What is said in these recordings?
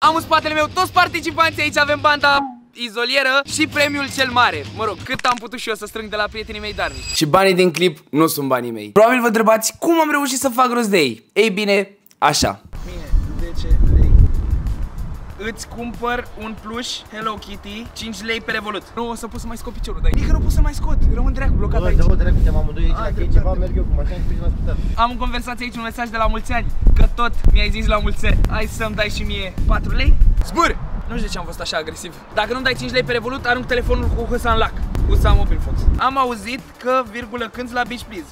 Am în spatele meu toți participanții, aici avem banda izolieră și premiul cel mare. Mă rog, cât am putut și eu să strâng de la prietenii mei darnici. Și banii din clip nu sunt banii mei. Probabil vă întrebați cum am reușit să fac rost de ei. Ei bine, așa. Bine, 10 lei. Îți cumpăr un pluș Hello Kitty, 5 lei pe Revolut. Nu o să pot să mai scot piciorul, dar nici nu pot să mai scot. Rămân dracu blocat aici. Da, dracu, te-am amândoi aici, dacă e ceva, merg eu cu mașina și la spital. Am în conversație aici un mesaj de la mulți ani, că tot mi-ai zis la mulți ani. Hai să-mi dai și mie 4 lei? Zbur! Nu știu de ce am fost așa agresiv. Dacă nu-mi dai 5 lei pe Revolut, arunc telefonul cu hâsa în lac. Hâsa Mobile Fox. Am auzit că virgulă cânti la Beach Please.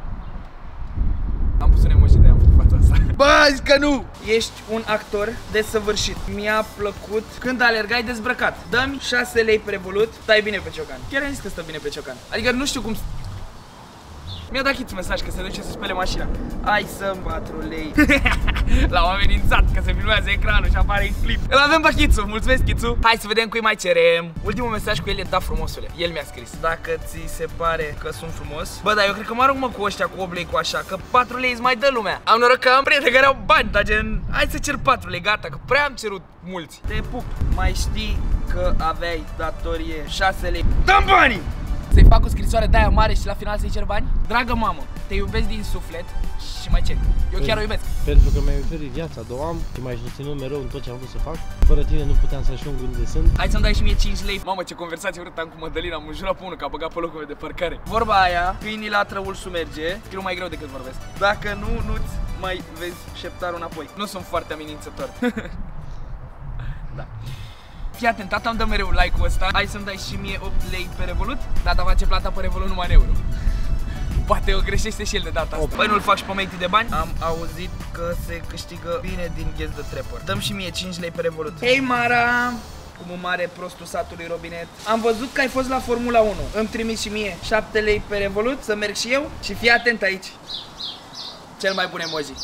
Am pus un emoji de am făcut fața asta. Bă, zic că nu! Ești un actor desăvârșit. Mi-a plăcut când alergai dezbrăcat. Dă-mi 6 lei pe Revolut, stai bine pe ciocan. Chiar am zis că stă bine pe ciocan. Adică nu știu cum... Mi-a dat Chițu mesaj că se duce să spele mașina. Hai să-mi 4 lei. L-am amenințat că se filmează ecranul și apare în clip. Îl avem pe Chițu, mulțumesc Chițu. Hai să vedem cui mai cerem. Ultimul mesaj cu el e: da, frumosule. El mi-a scris: dacă ți se pare că sunt frumos. Bă, dar eu cred că mă arunc, mă, cu ăștia cu 8 lei, cu așa, că 4 lei îți mai dă lumea. Am noroc că am prieteni care au bani, dar gen, hai să cer 4 lei, gata, că prea am cerut mulți. Te pup. Mai știi că aveai datorie 6 lei. Dă-mi banii! Să-i fac o scrisoare de aia mare și la final să-i cer bani? Dragă mamă, te iubesc din suflet și mai cer. Eu chiar o iubesc. Pentru că mi-ai oferit viața, am și m-ai susținut mereu în tot ce am vrut să fac. Fără tine nu puteam să ajung unde sunt. Hai să-mi dai și mie 5 lei. Mamă, ce conversație urâtă am cu Mădălina. Am înjurat pe unul că a băgat pe locul meu de parcare. Vorba aia, câinii la trăul sumerge. Scriu mai greu decât vorbesc. Dacă nu, nu-ți mai vezi șeptarul înapoi. Nu sunt foarte amenințător. Da. Fii atent, tata îmi dă mereu like-ul ăsta. Hai să-mi dai și mie 8 lei pe Revolut. Tata face plata pe Revolut numai în euro. Poate o greșește și el de data asta. Păi nu-l fac și pe mate de bani? Am auzit că se câștigă bine din Guess the Trapper. Dăm și mie 5 lei pe Revolut. Hei Mara! Cum un mare prostul satului Robinet. Am văzut că ai fost la Formula 1. Îmi trimis și mie 7 lei pe Revolut să merg și eu. Și fii atent aici. Cel mai bun emoji.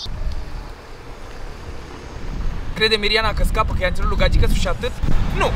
Crede Miriana că scapă, că i-am cerut lui gagică și atât? Nu!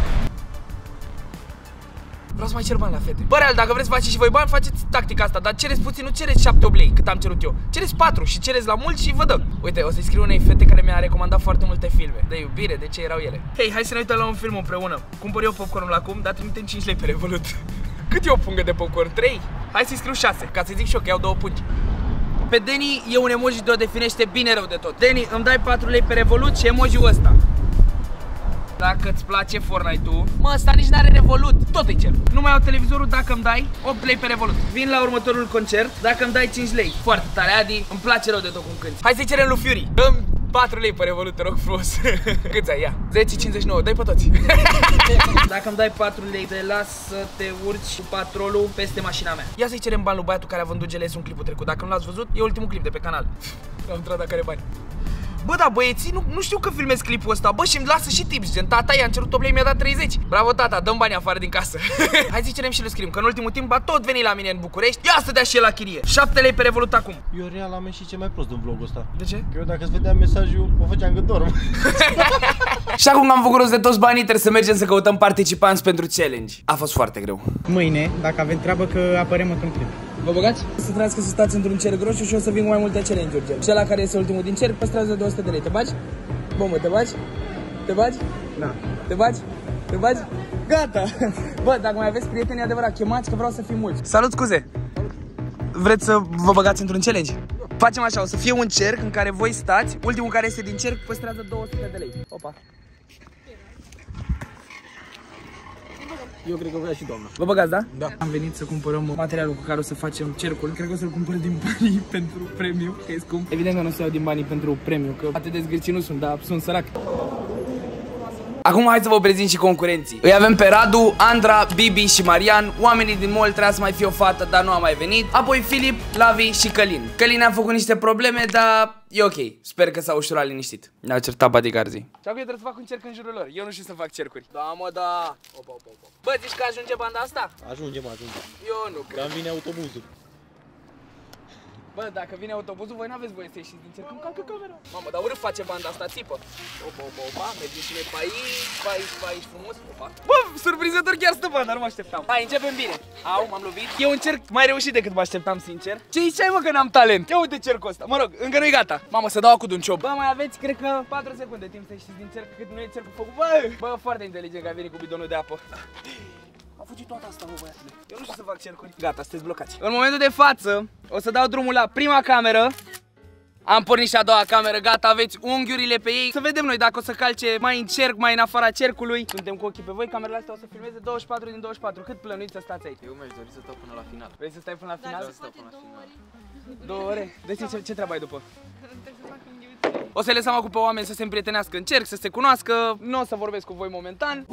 Vreau să mai cer bani la fete. Bă, real, dacă vreți să faceți și voi bani, faceți tactica asta. Dar cereți puțin, nu cereți 7-8 lei, cât am cerut eu. Cereți 4 și cereți la mult și vă dăm. Uite, o să-i scriu unei fete care mi-a recomandat foarte multe filme de iubire, de ce erau ele. Hei, hai să ne uităm la un film împreună. Cumpăr eu popcornul acum, dar trimitem 5 lei pe Revolut. Cât e o pungă de popcorn? 3? Hai să-i scriu 6, ca să zic și eu că iau 2 pungi. Pe Deni e un emoji de o definește bine rău de tot. Deni, îmi dai 4 lei pe Revolut și emoji-ul ăsta. Dacă îți place Fortnite-ul, mă, ăsta nici n-are Revolut, tot îi cer. Nu mai au televizorul dacă îmi dai 8 lei pe Revolut. Vin la următorul concert dacă îmi dai 5 lei. Foarte tare, Adi, îmi place rău de tot cum cânti. Hai să-i cerem lui Fury. Dăm 4 lei pe Revolut, te rog frumos. Câți ai? Ia, 10,59, dai pe toți. Dacă îmi dai 4 lei, te las să te urci cu patrolul peste mașina mea. Ia să-i cerem bani lui băiatul care a vândut GLS un clipul trecut. Dacă nu l-ați văzut, e ultimul clip de pe canal. Am întrebat dacă are bani. Bă, da, băieții, nu știu că filmez clipul ăsta. Bă, și îmi lasă și tips, gen, tata, i-am cerut 8 lei, mi-a dat 30. Bravo, tata, dăm bani afară din casă. Hai să cerem și lui Scrim, că în ultimul timp va tot veni la mine în București. Ia să dea și el la chirie. 7 lei pe Revolut acum. Eu real am ieșit cel mai prost în vlogul ăsta. De ce? Că eu dacă îți vedeam mesajul, o făceam că dorm. Și acum că am făcut rost de toți banii, trebuie să mergem să căutăm participanți pentru challenge. A fost foarte greu. Mâine, dacă avem treabă, că apărem într-un clip. Vă băgați? Să trească să stați într-un cerc roșu și o să vin cu mai multe challenge-uri, gen. Cel care este ultimul din cerc păstrează 200 de lei. Te bagi? Bombă, te bagi? Te bagi? Da. Te bagi? Te bagi? Gata! Bă, dacă mai aveți prieteni, e adevărat, chemați că vreau să fim mulți. Salut, scuze! Vreți să vă băgați într-un challenge? Facem așa, o să fie un cerc în care voi stați, ultimul care este din cerc păstrează 200 de lei. Opa! Eu cred că vrea și doamna. Vă băgați, da? Da. Am venit să cumpărăm materialul cu care o să facem cercul. Cred că o să-l cumpăr din banii pentru premiu, că e scump. Evident că nu o să iau din banii pentru premiu, că atât de zgârci nu sunt, dar sunt sărac. Acum hai să vă prezint și concurenții. Îi avem pe Radu, Andra, Bibi și Marian. Oamenii din mall trebuia să mai fie o fată, dar nu a mai venit. Apoi Filip, Lavi și Călin. Călin a făcut niște probleme, dar e ok. Sper că s-a ușurat liniștit. Ne-au certat bodyguards-ii. Și acum eu trebuie să fac un cerc în jurul lor. Eu nu știu să fac cercuri. Da, mă, da. Opa. Bă, zici că ajunge banda asta? Ajungem. Eu nu cred. Dar vine autobuzul. Bă, dacă vine autobuzul, voi n-aveți voie să ieșiți din cerc, îmi calcă camera. Mamă, dar urât face banda asta, țipă. Opa, mergem și noi pe aici, frumos. Opa. Bă, surprinzător chiar stă banda, nu mă așteptam. Hai, începem bine. Au, m-am lovit. E un cerc mai reușit decât mă așteptam, sincer. Ce ziceai, mă, că n-am talent? Ia uite cercul ăsta. Mă rog, încă nu-i gata. Mamă, să dau cu un ciop. Bă, mai aveți, cred că 4 secunde timp să ieșiți din cerc, cât nu e cercul făcut. Bă, foarte inteligent că a venit cu bidonul de apă. A fugit toată asta, bă, băiatule. Eu nu știu să fac cercuri. Gata, sunteți blocați. În momentul de față, o să dau drumul la prima cameră. Am pornit și a doua cameră, gata, aveți unghiurile pe ei. Să vedem noi dacă o să calce mai în cerc, mai în afara cercului. Suntem cu ochii pe voi, camerele astea o să filmeze 24 din 24. Cât plănuiți să stați aici? Eu mi-aș dori să stau până la final. Vrei să stai până la final? Da, să stau până la final. 2 ore? De ce treabă ai după? O să lăsăm acum pe oameni să se împrietenească în cerc, să se cunoască. Nu o să vorbesc cu voi momentan.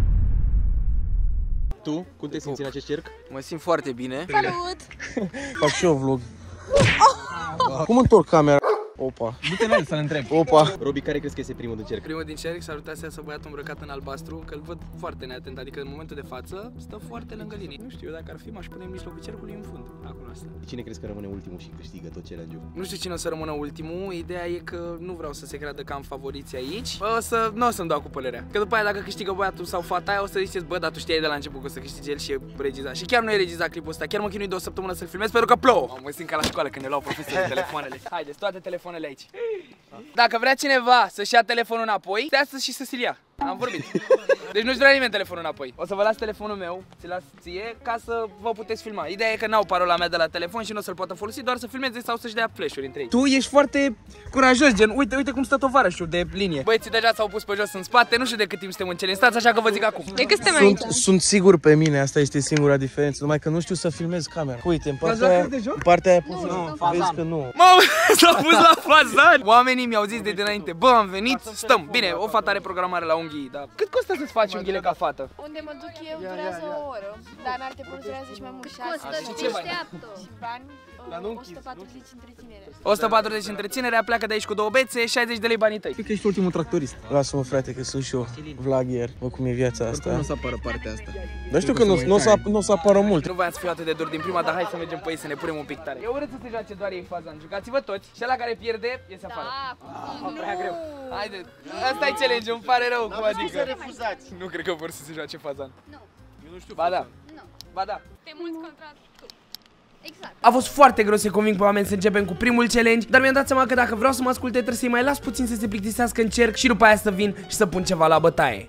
Tu, cum te simți în acest cerc? Mă simt foarte bine. Salut! Fac și eu vlog. Cum întorc camera? Opa. Du-te la el să-l întreb. Opa. Robi, care crezi că este primul din cerc? Primul din cerc, salutația să băiatul îmbrăcat în albastru, că îl văd foarte neatent, adică în momentul de față stă foarte lângă linie. Nu știu, eu dacă ar fi, m-aș pune în mijlocul cercului în fund. Acolo asta. Cine crezi că rămâne ultimul și câștigă tot challenge-ul? Nu știu cine o să rămână ultimul, ideea e că nu vreau să se creadă că am favoriți aici. Bă, nu o să-mi dau cu părerea. Că după aia dacă câștigă băiatul sau fata aia, o să ziceți, bă, dar tu știai de la început că o să câștige el și e regizat. Și chiar nu e regizat clipul ăsta, chiar mă chinui 2 săptămâni să-l filmez pentru că plouă. Mă simt ca la școală când ne luau profesorii telefoanele. Haideți, toate telefoanele aici. Dacă vrea cineva să-și ia telefonul înapoi, stea și să ți-l ia. Am vorbit. Deci nu-și vrea nimeni telefonul înapoi. O să vă las telefonul meu, ți-l las ție, ca să vă puteți filma. Ideea e că n-au parola mea de la telefon și nu o să-l poată folosi, doar să filmeze sau să-și dea flash-uri între ei. Tu ești foarte curajos, gen, uite cum stă tovarășul de linie. Băieții deja s-au pus pe jos în spate, nu știu de cât timp suntem în challenge, stați așa că vă zic acum. De cât suntem aici? Sunt sigur pe mine, asta este singura diferență, numai că nu știu să filmez camera. Uite, în partea aia vezi că nu. Mamă, s-a pus la fazan. Oamenii mi-au zis de dinainte, bă, am venit, stăm. Bine, o fată are programare la unghii, dar cât costă să-ți faci unghiile ca fată? Unde mă duc eu durează o oră, dar în alte părți durează și mai mult. Costă, deșteaptă. Și bani, 140 întreținere. 140 întreținerea, pleacă de aici cu 2 bețe, 60 de lei banii tăi. Cred că ești ultimul tractorist. Lasă-mă, frate, că sunt și eu vlogger. Vă cum e viața asta. Nu o să apară partea asta. Dar știu că nu o să apară mult. Nu voiam să fiu atât de dur din prima, dar hai să mergem pe ei să ne punem un pic tare. Eu urât să se joace doar ei fazan. Jucați-vă toți și ăla care pierde iese afară. Prea greu. Haide, asta e challenge, îmi pare rău, cum adică. Nu cred că vor să se joace fazan. Nu. Eu nu știu. Ba da. Nu. Ba da. Te mulți contra tu. Exact. A fost foarte greu să conving pe oameni să începem cu primul challenge, dar mi-am dat seama că dacă vreau să mă asculte trebuie să-i mai las puțin să se plictisească în cerc și după aia să vin și să pun ceva la bătaie.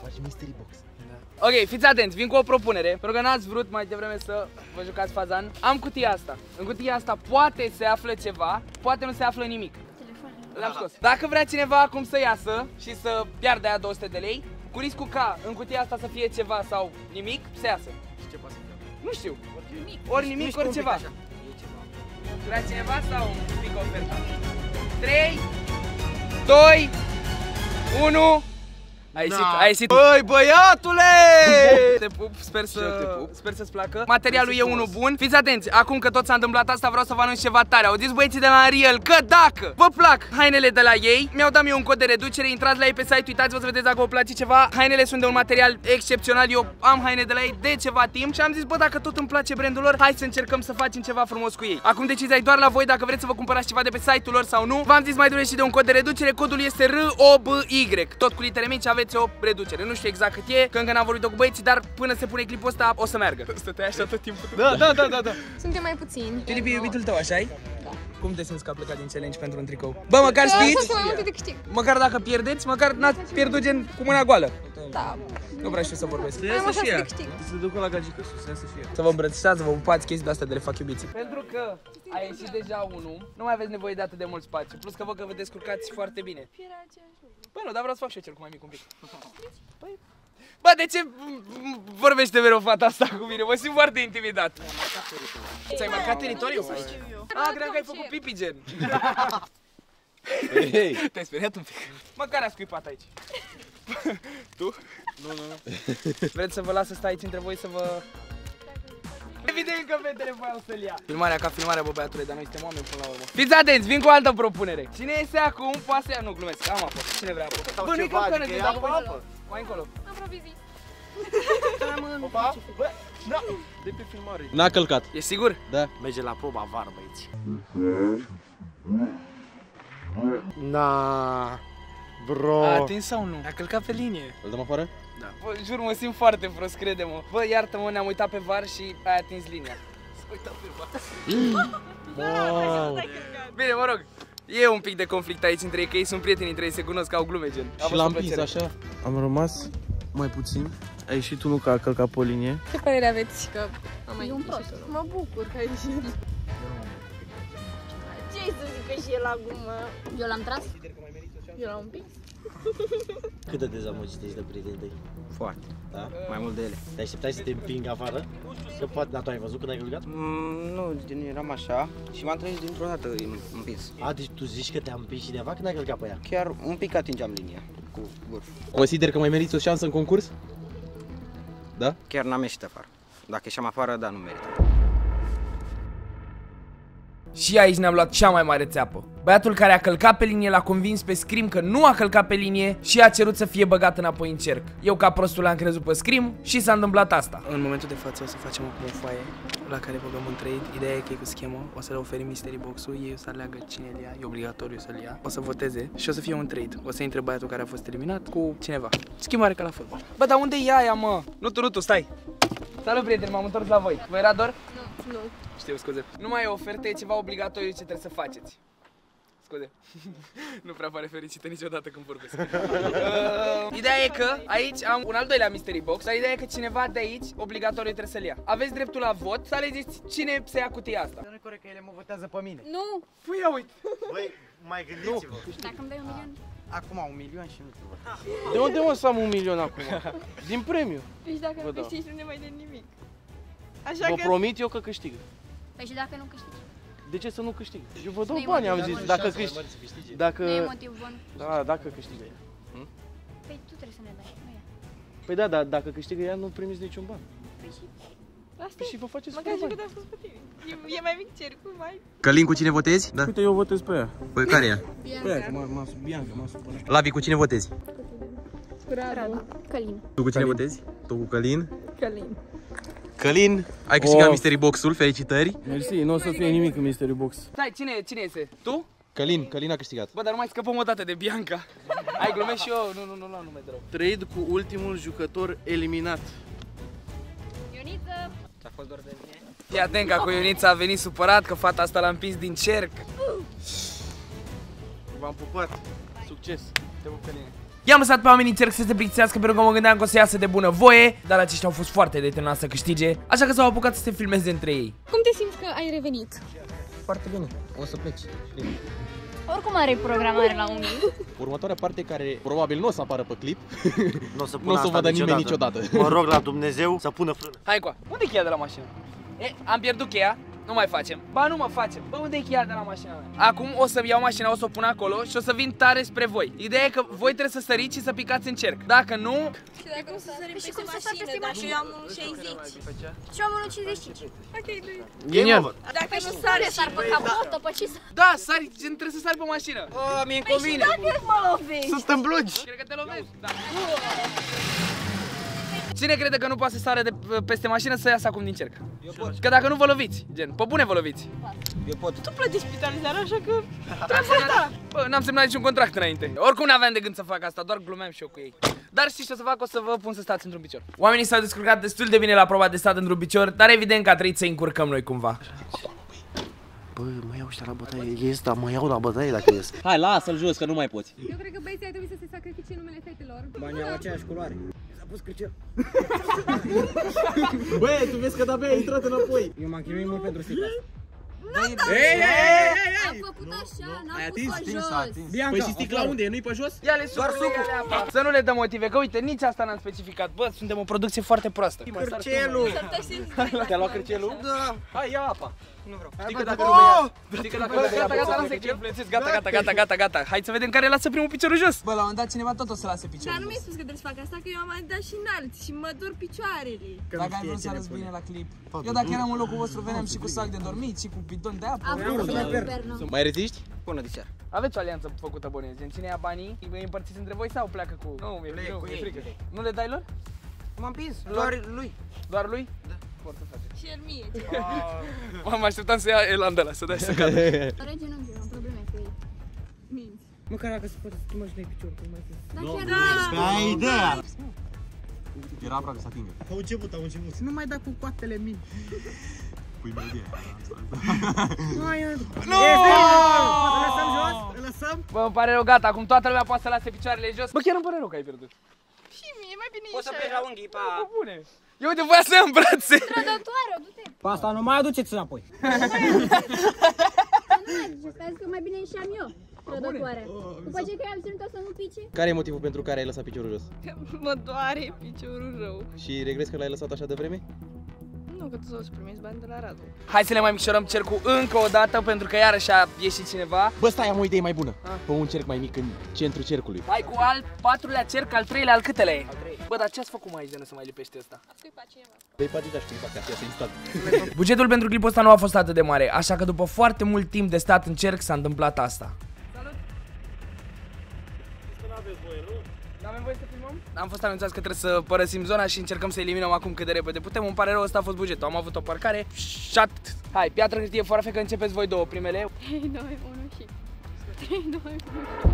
Ok, fiți atenți, vin cu o propunere, pentru că n-ați vrut mai devreme să vă jucați fazan. Am cutia asta. În cutia asta poate se află ceva, poate nu se află nimic. L-am scos. Dacă vrea cineva acum să iasă și să piardă aia 200 de lei, cu riscul ca în cutia asta să fie ceva sau nimic, să iasă. Și ce poate să fie? Nu știu. Ori nimic, ori ceva. Vrea cineva sau un pic oferta? 3, 2, 1... Ai ieșit. Băi, băiatule! Te pup, sper să-ți placă. Materialul e unul bun. Fiți atenți, acum că tot s-a întâmplat asta, vreau să vă anunț ceva tare. Auziți, băieții de la Unreal, că dacă vă plac hainele de la ei, mi-au dat mie un cod de reducere, intrați la ei pe site, uitați-vă să vedeți dacă vă place ceva. Hainele sunt de un material excepțional, eu am haine de la ei de ceva timp și am zis, bă, dacă tot îmi place brandul lor, hai să încercăm să facem ceva frumos cu ei. Acum decizia e doar la voi dacă vreți să vă cumpărați ceva de pe site-ul lor sau nu. V-am zis mai devreme și de un cod de reducere, codul este ROBY, tot cu litere mici, aveți o reducere. Nu știu exact cât e, că încă n-am vorbit cu băieții, dar până se pune clipul ăsta o să meargă. Stăteai așa tot timpul. Da. Suntem mai puțini. Filip e iubitul tău, așa-i? Da. Cum te simți că a plecat din challenge pentru un tricou? Bă, măcar știți? Măcar dacă pierdeți, măcar n-ați pierdut gen cu mâna goală. Da. Nu vreau și eu să vorbesc. Am așa să câștig. Se ducă la gagică sus, să fie. Să vă îmbrățișați, să vă pupați chestii de-astea de le fac iubiții. Pentru că a ieșit deja unul, nu mai aveți nevoie de atât de mult spațiu. Plus că vă descurcați foarte bine. Bă, nu, dar vreau să fac și eu cel cu mai mic un pic. Bă, de ce vorbește mereu fata asta cu mine? Mă simt foarte intimidat. Ți-ai marcat teritoriul? Ah, credeam că ai făcut pipi, gen. Te-ai speriat un pic. Măcar a scuipat aici. Tu? Nu. Vreți să vă las să stai aici între voi să vă... Evident că fetele voiau să-l ia. Filmarea ca filmarea, bă, băiatule, dar noi suntem oameni până la urmă. Fiți atenți, vin cu o altă propunere. Cine iese acum, poate să ia... Nu, glumesc, am apă. Cine vrea apă? Bă, nu-i capcană, dacă vă apă. Mai încolo. Am provizit. Opa, bă, da, de pe filmare. N-a călcat. E sigur? Da. Merge la proba var, băieți. Na, bro. A atins sau nu? A călcat pe linie. Îl dăm afară? Da. Bă, jur, mă simt foarte prost, crede-mă. Bă, iartă-mă, ne-am uitat pe VAR și ai atins linia. S-a uitat pe VAR. Wow. Bine, mă rog. E un pic de conflict aici între ei, că ei sunt prieteni între ei, se cunosc, au glume gen. Și l-am împins așa. Am rămas mai puțin. Ai ieșit tu, nu, că a călcat pe o linie. Ce părere aveți? Că am mai un prost. Mă bucur că ai ieșit. Ce-ai să zic că și el la gumă? Eu l-am tras? Eu l-am împins. Cât de dezamăgit ești de prieteni tăi? Foarte. Da? Mai mult de ele. Te așteptai să te împing afară? Că poate, dar tu ai văzut când ai călcat? Nu, eram așa și m-am trezit dintr-o dată împins. A, deci tu zici că te-a împins cineva când ai călcat pe ea? Chiar un pic atingeam linia cu vârf. Consider că mai meriți o șansă în concurs? Da? Chiar n-am ieșit afară. Dacă ieșeam afară, da, nu merită. Și aici ne-am luat cea mai mare țeapă. Băiatul care a călcat pe linie l-a convins pe Scream că nu a călcat pe linie și a cerut să fie băgat înapoi în cerc. Eu ca prostul l-am crezut pe Scream și s-a întâmplat asta. În momentul de față o să facem acum o foaie la care băgăm un trade. Ideea e că e cu schemă, o să le oferim mystery box-ul, ei o să aleagă cine îl ia, e obligatoriu să-l ia. O să voteze și o să fie un trade. O să intre băiatul care a fost eliminat cu cineva. Schimbare ca la fotbal. Bă, dar unde e aia, mă? Nu tu, stai. Salut, prieteni, m-am întors la voi. Vă era dor? Nu. Știu, scuze. Nu mai e ofertă, e ceva obligatoriu ce trebuie să faceți. Scuze. Nu prea pare fericită niciodată când vorbesc. Ideea e că aici am un al doilea mystery box, dar ideea e că cineva de aici obligatoriu trebuie să-l ia. Aveți dreptul la vot să alegeți cine se ia cutia asta. Nu e corect că ele mă votează pe mine. Nu! Păi ia uite. Băi, mai gândiți-vă. Dacă îmi dai 1 milion. Acum 1 milion și nu te văd. De unde mă să am 1 milion acum? Din premiu. Deci dacă nu câștigi, nu ne mai dă nimic. Așa Vă că... promit eu că câștig. Păi și dacă nu câștigi? De ce să nu câștig? Eu vă dau Nu-i bani, am motiv. zis, dacă câștig. Dacă... Nu e motiv bun. Da, dacă câștigă ea. Păi tu trebuie să ne dai, nu ea. Păi da, dar dacă câștigă ea, nu primiți niciun ban. Păi și... Asta Păi și vă faceți măcar și bani. că te-am spus pe tine. E mai mic cercul, mai... Călin, cu cine votezi? Da. Uite, eu votez pe ea. Păi care e? Bianca m-a supărat. Lavi, cu cine votezi? Radu. Călin. Tu cu cine votezi? Tu cu Călin? Călin. Călin, ai câștigat Mystery Box-ul, felicitări. Mersi, nu o să fie nimic în Mystery Box. Stai, cine este? Tu? Călin a câștigat. Bă, dar nu mai scăpăm o dată de Bianca. Ai glumesc și eu, nu luam nume de rău. Trade cu ultimul jucător eliminat. Ioniță! Ți-a fost doar de mine? Fii atent că cu Ionița a venit supărat că fata asta l-a împins din cerc. V-am pupat. Succes. Te pup, Căline. I-am lăsat pe oamenii în cerc să se plictisească pentru că mă gândeam că o să iasă de bună voie, dar aceștia au fost foarte determinați să câștige, așa că s-au apucat să se filmeze între ei. Cum te simți că ai revenit? Foarte bine. O să pleci. Oricum are programare la unii. Următoarea parte care probabil nu o să apară pe clip, Nu o să nu o să vadă nimeni niciodată. Mă rog la Dumnezeu să pună frână. Hai cu unde e cheia de la mașină? E, am pierdut cheia, nu mai facem. Ba, nu mă facem. Bă, unde e cheia de la mașina mea? Acum o să iau mașina, o să o pun acolo și o să vin tare spre voi. Ideea e că voi trebuie să săriți și să picați în cerc. Dacă nu... Și dacă nu să sărim Și cum să sar peste mașină? eu am 1,60. Și eu am 1,55. Ok, doi. Genial. Dacă Păi nu și sari sar pe capotă, pe ce să... Da, sari, trebuie să sari pe mașină. Mie-mi Păi și dacă mă lovești? Sunt în blugi. Cred că te lovesc. Da. Cine crede că nu poate să sară de peste mașină să iasă acum din cerc? Eu pot. Că dacă nu vă loviți, gen, pe bune vă loviți. Eu pot. tu plătești spitalizarea, așa că... Bă, n-am semnat niciun contract înainte. Oricum n-aveam de gând să fac asta, doar glumeam și eu cu ei. Dar știți ce o să fac? O să vă pun să stați într-un picior. Oamenii s-au descurcat destul de bine la proba de stat într-un picior, dar evident că a trebuit să încurcăm noi cumva. Bă, mă iau ăștia la bătaie, ies, dar mă iau la bătaie dacă ies. Hai, lasă-l jos, că nu mai poți. Eu cred că băieții ar trebui să se sacrifice numele fetelor. Banii au aceeași culoare. S-a pus cârcel. Băi, tu vezi că de-abia ai intrat înapoi. Eu m-am chinuit mult pentru sticla asta. Am făcut așa, n-am Ai pus pe jos. Bianca, Păi și sticla unde e? Nu-i pe jos? Ia-le sucul, ia-le apa. Să nu le dăm motive, că uite, nici asta n-am specificat. Bă, suntem o producție foarte proastă. Cârcelul. Te-a luat cârcelul? Da. Hai, ia apa. Nu vreau. Știi că dacă nu vei Știi că dacă nu vei Gata. Hai să vedem care lasă primul piciorul jos. Bă, la un moment dat cineva tot o să lase Dar piciorul nu mi-ai spus că trebuie să fac asta, că eu am mai dat și înalți și mă dor picioarele. Dacă ai vrut să arăți bine la clip. Eu dacă eram în locul vostru veneam și cu sac de dormit și cu bidon de apă. Am făcut internă. Mai reziști? Până de seară. Aveți o alianță făcută bune, gen cine ia banii, îi împărțiți între voi sau pleacă cu... Nu, mi-e frică. Nu le dai lor? M-am împins, doar lui. Doar lui? Da. Foarte frate. Și el mie. M-am așteptam să ia Elandela, să dai să cadă. Rege nu am probleme cu ei. Minți. Măcar dacă se poate schimba și de picior, cum mai zis. Dar chiar nu Ai ideea! Era aproape să atingă. Au început. Nu mai da cu coatele mine. Pui melodia. Nu! Lăsăm jos? Lăsăm? Bă, îmi pare rău, gata, acum toată lumea poate să lase picioarele jos. Bă, chiar îmi pare rău că ai pierdut. Și mie, mai bine Poți să pleci la unghii, pa! Bune. Eu uite, voia să ia în brațe. trădătoare, du-te. Pa asta nu mai aduceți înapoi. Crezi că mai bine ieșeam eu. Trădătoare. După ce că am ținut-o să nu pice. Care e motivul pentru care ai lăsat piciorul jos? Mă doare piciorul rău. Și regrezi că l-ai lăsat așa de vreme? Nu, că tu o să primești bani de la Radu. Hai să ne mai micșorăm cercul încă o dată, pentru că iarăși a ieșit cineva. Bă, stai, am o idee mai bună. Fă un cerc mai mic în centrul cercului. Hai cu al patrulea cerc, al treilea, al câtelea e? Bă, dar ce-ați făcut mai aici de nu se mai lipește ăsta? Păi poate da știi, poate așa instant. Bugetul pentru clipul ăsta nu a fost atât de mare, așa că după foarte mult timp de stat în cerc s-a întâmplat asta. N-avem voie să filmăm? Am fost anunțați că trebuie să părăsim zona și încercăm să eliminăm acum cât de repede putem. Îmi pare rău, ăsta a fost bugetul. Am avut o parcare. Hai, piatră, hârtie, foarfe, că începeți voi două primele. 3, 2, 1 și... 3, 2, 1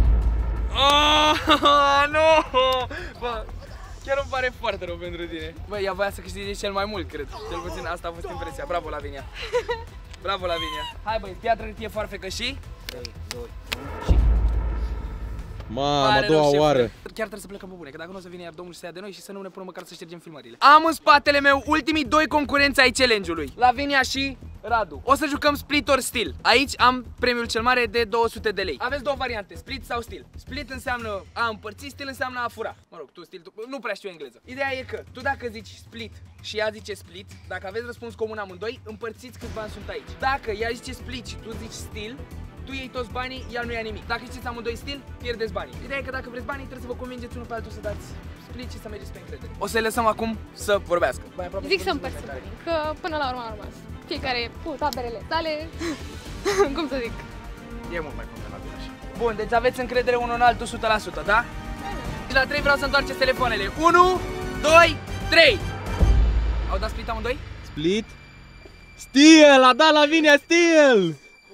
Nu! Bă, chiar îmi pare foarte rău pentru tine. Bă, ea voia să câștige cel mai mult, cred. Cel puțin asta a fost impresia. Bravo, Lavinia. Bravo, Lavinia. Hai, băi, piatră, hârtie, foarfe, că și... 3, 2, 1 și... Mamă, a doua oară. Chiar trebuie să plecăm pe bune, că dacă nu o să vină iar domnul și să ia de noi și să nu ne pună măcar să ștergem filmările. Am în spatele meu ultimii doi concurenți ai challenge-ului, Lavinia și Radu. O să jucăm split or steal. Aici am premiul cel mare de 200 de lei. Aveți două variante, split sau steal. Split înseamnă a împărți, steal înseamnă a fura. Mă rog, tu steal, nu prea știu engleză. Ideea e că tu dacă zici split și ea zice split, dacă aveți răspuns comun amândoi, împărțiți câți bani sunt aici. Dacă ea zice split și tu zici steal, tu iei toți banii, ea nu ia nimic. Dacă știți amândoi stil, pierdeți banii. Ideea e că dacă vreți banii, trebuie să vă convingeți unul pe altul să dați split și să mergeți pe încredere. O să-i lăsăm acum să vorbească. Zic să împărțim, că până la urmă a rămas fiecare cu taberele sale, cum să zic. E mult mai convenabil așa. Bun, deci aveți încredere unul în altul 100%, da? Și la 3 vreau să întoarceți telefoanele. 1, 2, 3! Au dat split amândoi? Split? Steal! A dat Lavinia steal!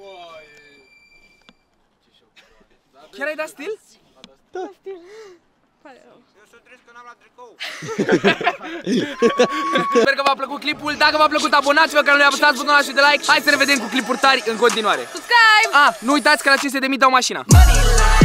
Chiar ai dat stil? Da. Pare rău. Eu sunt trist că n-am luat tricou. Sper că v-a plăcut clipul. Dacă v-a plăcut, abonați-vă, că nu le apăsați butonul de like. Hai să ne vedem cu clipuri tari în continuare. Subscribe! Nu uitați că la 500.000 dau mașina.